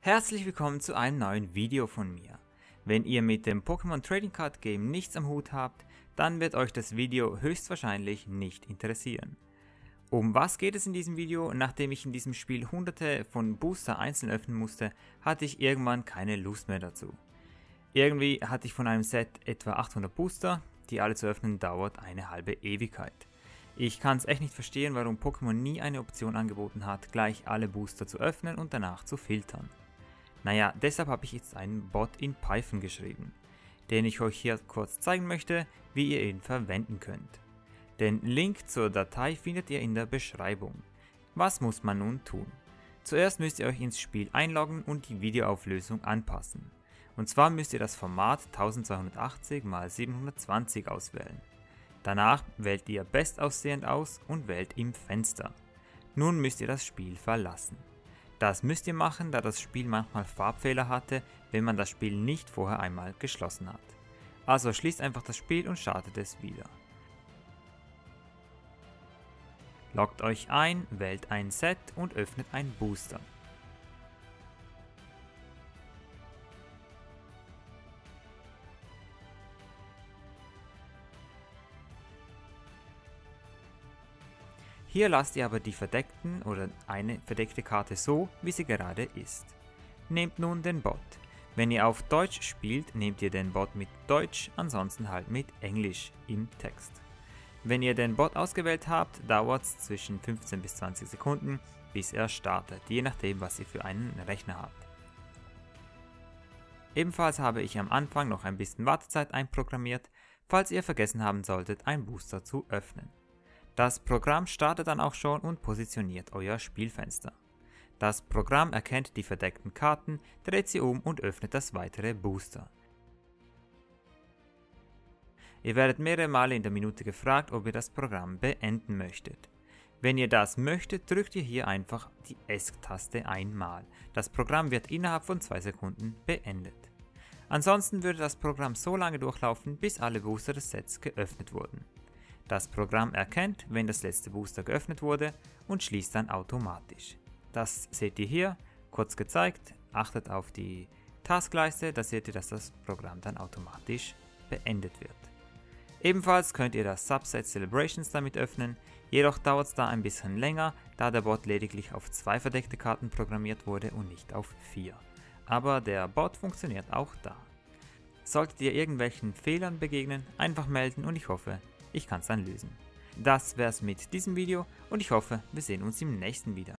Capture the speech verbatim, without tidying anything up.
Herzlich willkommen zu einem neuen Video von mir. Wenn ihr mit dem Pokémon Trading Card Game nichts am Hut habt, dann wird euch das Video höchstwahrscheinlich nicht interessieren. Um was geht es in diesem Video? Nachdem ich in diesem Spiel hunderte von Booster einzeln öffnen musste, hatte ich irgendwann keine Lust mehr dazu. Irgendwie hatte ich von einem Set etwa achthundert Booster, die alle zu öffnen dauert eine halbe Ewigkeit. Ich kann es echt nicht verstehen, warum Pokémon nie eine Option angeboten hat, gleich alle Booster zu öffnen und danach zu filtern. Naja, deshalb habe ich jetzt einen Bot in Python geschrieben, den ich euch hier kurz zeigen möchte, wie ihr ihn verwenden könnt. Den Link zur Datei findet ihr in der Beschreibung. Was muss man nun tun? Zuerst müsst ihr euch ins Spiel einloggen und die Videoauflösung anpassen. Und zwar müsst ihr das Format zwölfhundertachtzig mal siebenhundertzwanzig auswählen. Danach wählt ihr bestaussehend aus und wählt im Fenster. Nun müsst ihr das Spiel verlassen. Das müsst ihr machen, da das Spiel manchmal Farbfehler hatte, wenn man das Spiel nicht vorher einmal geschlossen hat. Also schließt einfach das Spiel und startet es wieder. Loggt euch ein, wählt ein Set und öffnet einen Booster. Hier lasst ihr aber die verdeckten oder eine verdeckte Karte so, wie sie gerade ist. Nehmt nun den Bot. Wenn ihr auf Deutsch spielt, nehmt ihr den Bot mit Deutsch, ansonsten halt mit Englisch im Text. Wenn ihr den Bot ausgewählt habt, dauert es zwischen fünfzehn bis zwanzig Sekunden, bis er startet, je nachdem, was ihr für einen Rechner habt. Ebenfalls habe ich am Anfang noch ein bisschen Wartezeit einprogrammiert, falls ihr vergessen haben solltet, einen Booster zu öffnen. Das Programm startet dann auch schon und positioniert euer Spielfenster. Das Programm erkennt die verdeckten Karten, dreht sie um und öffnet das weitere Booster. Ihr werdet mehrere Male in der Minute gefragt, ob ihr das Programm beenden möchtet. Wenn ihr das möchtet, drückt ihr hier einfach die Esc-Taste einmal. Das Programm wird innerhalb von zwei Sekunden beendet. Ansonsten würde das Programm so lange durchlaufen, bis alle Booster des Sets geöffnet wurden. Das Programm erkennt, wenn das letzte Booster geöffnet wurde und schließt dann automatisch. Das seht ihr hier, kurz gezeigt, achtet auf die Taskleiste, da seht ihr, dass das Programm dann automatisch beendet wird. Ebenfalls könnt ihr das Subset Celebrations damit öffnen, jedoch dauert es da ein bisschen länger, da der Bot lediglich auf zwei verdeckte Karten programmiert wurde und nicht auf vier. Aber der Bot funktioniert auch da. Solltet ihr irgendwelchen Fehlern begegnen, einfach melden und ich hoffe, ich kann es dann lösen. Das wär's mit diesem Video und ich hoffe, wir sehen uns im nächsten wieder.